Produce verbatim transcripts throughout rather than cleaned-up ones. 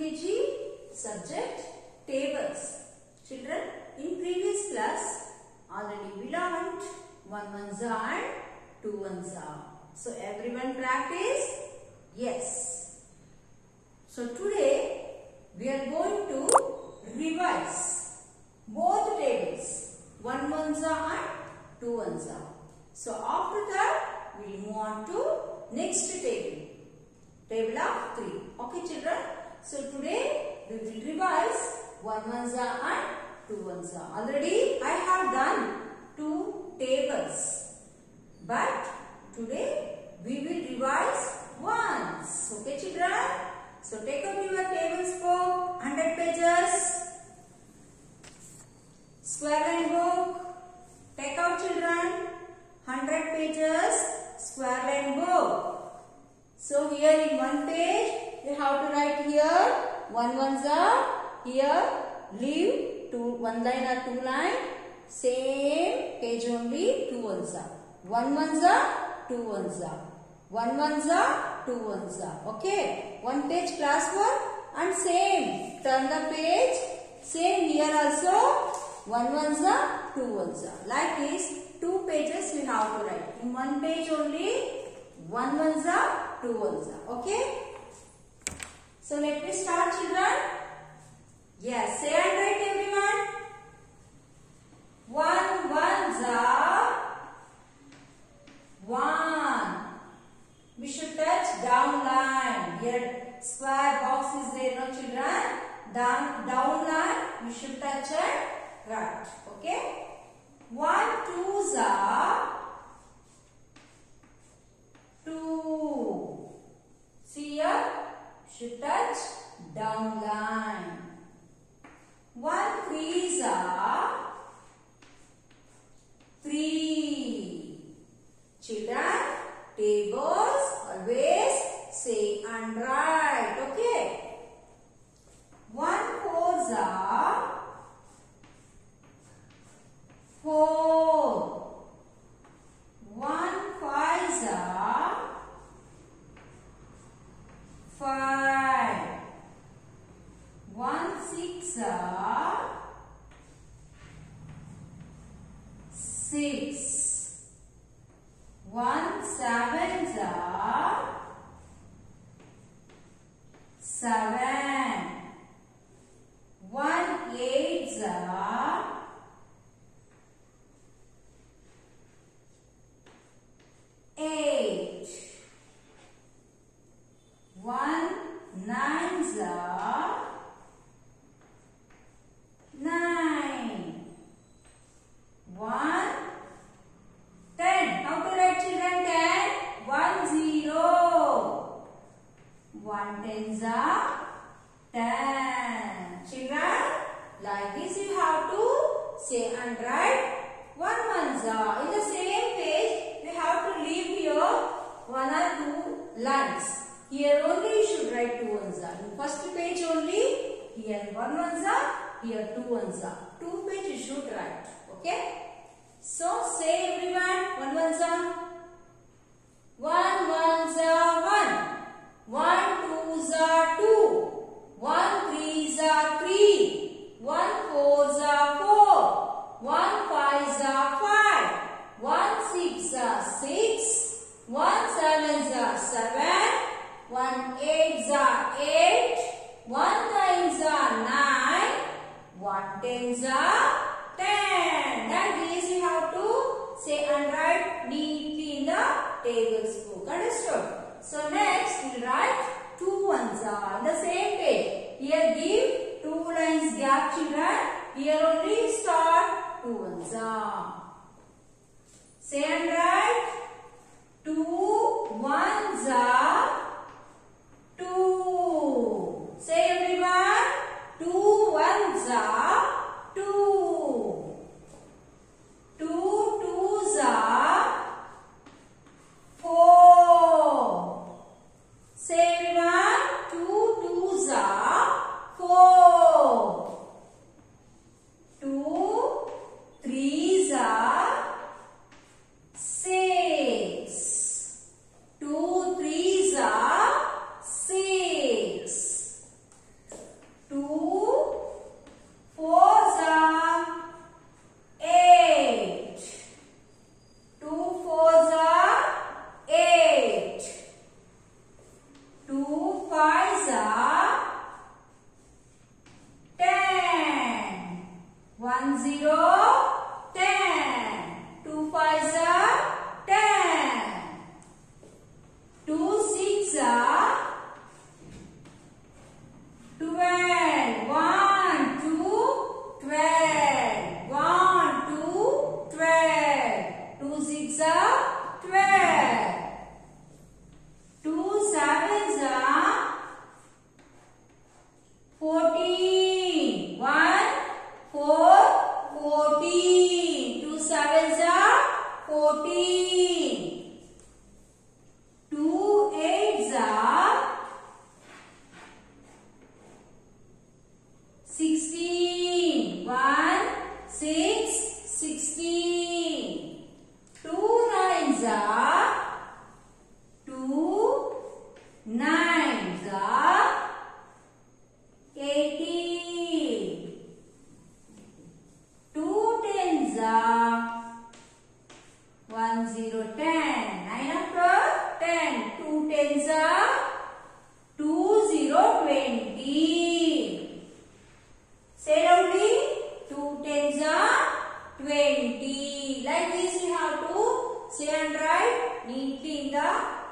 K G subject tables. Children, in previous class already we learned one ones are and two ones are. So everyone practice? Yes. So today we are going to revise both tables, one ones are and two ones are. So after that we will move on to next table, table of three. Okay children? So today we will revise one ones are and two ones are. Already I have done two tables, but today we will revise ones. Okay children? So take out your tables book, one hundred pages, square line book. Take out children, one hundred pages, square line book. So here in one page, you have to write here, one ones are, here, leave, two, one line or two line, same page only, two ones are. One ones are, two ones are. One ones are, two ones are. Okay, one page class work and same, turn the page, same here also, one ones are, two ones are. Like this, two pages we have to write. In one page only, one ones are, two ones are. Okay? So let me start children. Yes, say and write everyone. One ones are, one. We should touch down line. Here square box is there, no children. Down, down line we should touch and write. Okay? One twos are two. See here, should touch down line. One threes are three. Children, tables always say and write. Okay. One fours are four. One fives are five. One six are six. One sevens are seven. One eights are eight. One nines are nine. One ten. How to write children? Ten. One zero. One tens are ten. Children, like this you have to say and write one ones are. In the same page, we have to leave here one or two lines. Here only you should write two ones are. In first page only, here one ones are, here two ones are. Two page you should write. Okay? So say everyone, one ones are. One ones are one. One twos are two. One threes are three. One fours are four. One fives are five. One six are six. One sevens are seven. One eights are eight. One nines are nine. One tens are ten. Like this you have to say and write neatly in the tables book. Understood? So next we will write two ones are. The same page. Here give two lines gap children. Here only start two ones are. Say and write two ones are two. Say everyone, two ones are two. Two twos are four. Say everyone, two twos are four. Two threes are six.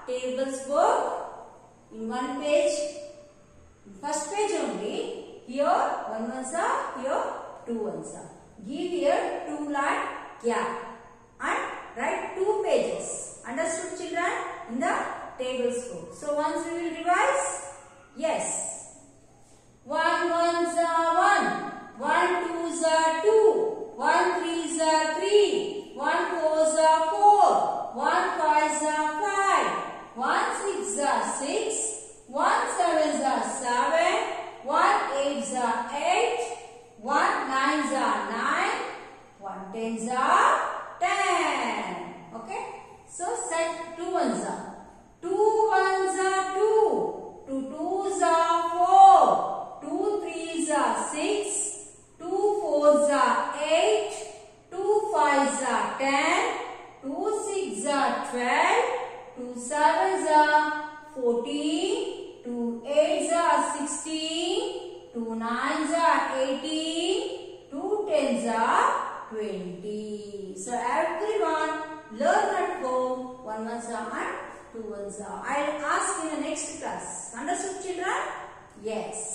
tables book in one page. First page only. Here one ones are, here two ones are. Give here two line gap and write two pages. Understood, children? In the tables book. So once we will revise. Yes. One ones are one. One twos are two. One threes are three. One fours are four. One fives are five. One six are six. One sevens are seven. One eights are eight. One nines are nine. One tens are ten. Okay. So set two ones are. Two ones are two. Two twos are four. Two threes are six. Two fours are eight. Two fives are ten. Two sixes are twelve. Two sevens are fourteen. Two eights are sixteen. Two nines are eighteen. Two tens are twenty. So everyone learn at home. One ones are and two ones are. I'll ask in the next class. Understood, children? Yes.